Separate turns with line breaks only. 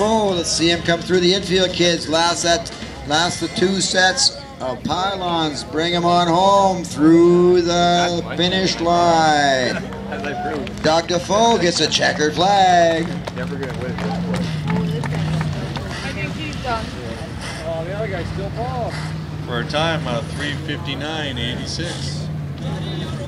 Defoe. Let's see him come through the infield, kids. Last the 2 sets of pylons. Bring him on home through the finish line. Doug Defoe gets a checkered flag.
Never gonna win.
I think he's done.
Oh, the other guy's still Paul.
For a time of 3:59.86.